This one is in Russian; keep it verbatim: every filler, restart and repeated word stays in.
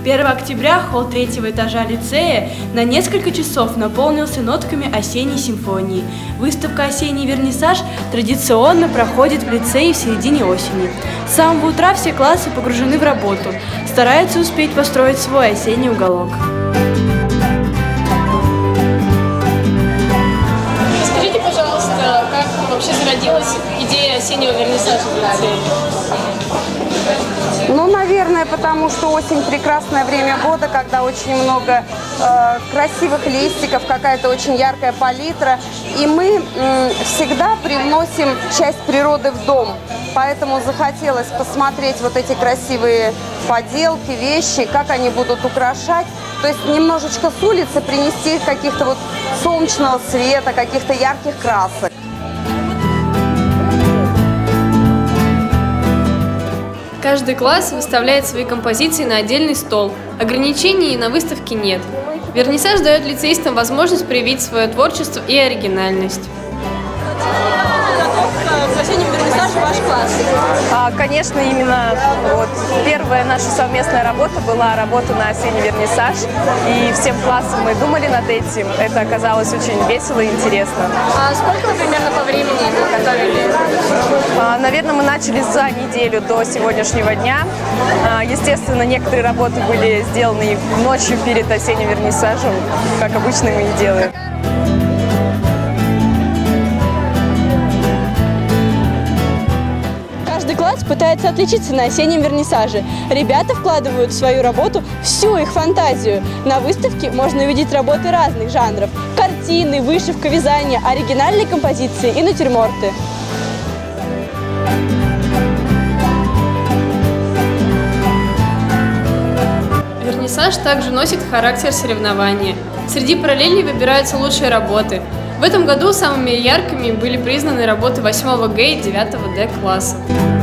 первого октября холл третьего этажа лицея на несколько часов наполнился нотками осенней симфонии. Выставка «Осенний вернисаж» традиционно проходит в лицее в середине осени. С самого утра все классы погружены в работу, стараются успеть построить свой осенний уголок. Скажите, пожалуйста, как вообще зародилась идея осеннего вернисажа в лицее? Ну, наверное, потому что осень – прекрасное время года, когда очень много э, красивых листиков, какая-то очень яркая палитра. И мы э, всегда привносим часть природы в дом. Поэтому захотелось посмотреть вот эти красивые поделки, вещи, как они будут украшать. То есть немножечко с улицы принести каких-то вот солнечного света, каких-то ярких красок. Каждый класс выставляет свои композиции на отдельный стол. Ограничений на выставке нет. Вернисаж дает лицеистам возможность проявить свое творчество и оригинальность. К осеннему вернисажу ваш класс? А, конечно, именно вот, первая наша совместная работа была работа на осенний вернисаж. И всем классом мы думали над этим. Это оказалось очень весело и интересно. А сколько вы примерно по времени его готовили? А, наверное, мы начали за неделю до сегодняшнего дня. А, естественно, некоторые работы были сделаны ночью перед осенним вернисажем, как обычно мы и делаем. Каждый класс пытается отличиться на осеннем вернисаже. Ребята вкладывают в свою работу всю их фантазию. На выставке можно увидеть работы разных жанров – картины, вышивка, вязание, оригинальные композиции и натюрморты. Вернисаж также носит характер соревнования. Среди параллелей выбираются лучшие работы. В этом году самыми яркими были признаны работы восьмого Г и девятого Д класса.